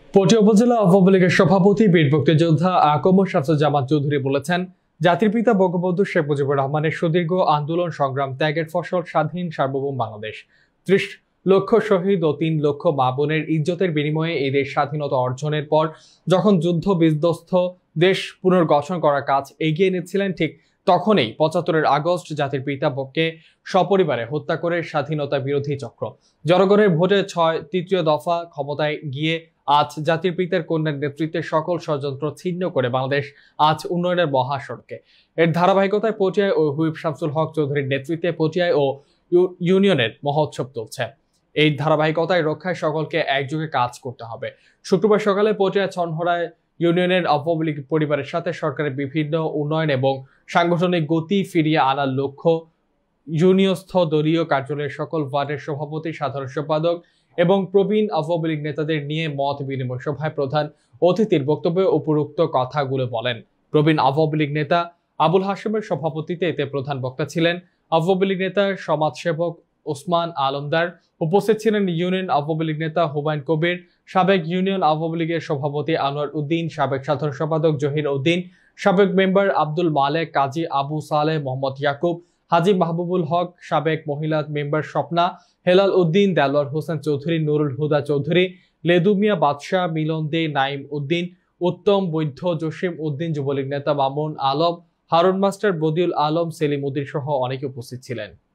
পটিয়া উপজেলা আওয়ামী লীগের সভাপতি বীর মুক্তিযোদ্ধা আকমর শামসুজ্জামান চৌধুরী বলেছেন, জাতির পিতা বঙ্গবন্ধু শেখ মুজিবুর রহমানের সুদীর্ঘ আন্দোলন সংগ্রাম ত্যাগের ফসল স্বাধীন সার্বভৌম বাংলাদেশ। ৩০ লক্ষ শহীদ ও ৩ লক্ষ মা বোনের ইজ্জতের বিনিময়ে এই দেশ স্বাধীনতা অর্জনের পর যখন যুদ্ধ বিধ্বস্ত দেশ পুনর্গঠন করার কাজ এগিয়ে নিচ্ছিলেন, ঠিক তখনই ৭৫ আগস্ট জাতির পিতাকে সপরিবারে হত্যা করে স্বাধীনতা বিরোধী চক্র জনগণের ভোটে ৬ তৃতীয় দফা ক্ষমতায় গিয়ে আজ জাতির পিতার কন্যার নেতৃত্বে সকল ষড়যন্ত্র ছিন্ন করে বাংলাদেশ আজ উন্নয়নের মহাসড়কে। এর ধারাবাহিকতায় পটিয়ায় ও হুইপ শামসুল হক চৌধুরীর নেতৃত্বে পটিয়ায় ও ইউনিয়নের মহোৎসব চলছে। এই ধারাবাহিকতায় রক্ষায় সকলকে একযোগে কাজ করতে হবে। শুক্রবার সকালে পটিয়া ছনহরায় ইউনিয়নের আওয়ামী লীগ পরিবারের সাথে সরকারের বিভিন্ন উন্নয়ন এবং সাংগঠনিক গতি ফিরিয়ে আনার লক্ষ্য ইউনিয়নস্থ দলীয় কার্যালয়ের সকল ওয়ার্ডের সভাপতি, সাধারণ সম্পাদক এবং প্রবীণ আওয়ামী লীগ নেতাদের নিয়ে মত বিনিময় সভায় প্রধান অতিথির বক্তব্যে উপরোক্ত কথাগুলো বলেন। প্রবীণ আওয়ামী লীগ নেতা আবুল হাশেমের সভাপতিত্বে এতে প্রধান বক্তা ছিলেন আওয়ামী লীগ নেতা সমাজসেবক ওসমান আলমদার। উপস্থিত ছিলেন ইউনিয়ন আওয়ামী লীগ নেতা হুমায়ুন কবির, সাবেক ইউনিয়ন আওয়ামী লীগের সভাপতি আনোয়ার উদ্দিন, সাবেক সাধারণ সম্পাদক জহির উদ্দিন, সাবেক মেম্বার আব্দুল মালেক, কাজী আবু সালেহ, মোহাম্মদ ইয়াকুব, হাজী মাহবুবুল হক, সাবেক মহিলা মেম্বার স্বপ্না, হেলাল উদ্দিন, দেলোয়ার হোসেন চৌধুরী, নুরুল হুদা চৌধুরী, লেদুমিয়া বাদশাহ, মিলন দে, নাইম উদ্দিন, উত্তম বৈদ্য, জসিম উদ্দিন, যুবলীগ নেতা মামুন আলম, হারুন মাস্টার, বদিউল আলম, সেলিম উদ্দিন সহ অনেকে উপস্থিত ছিলেন।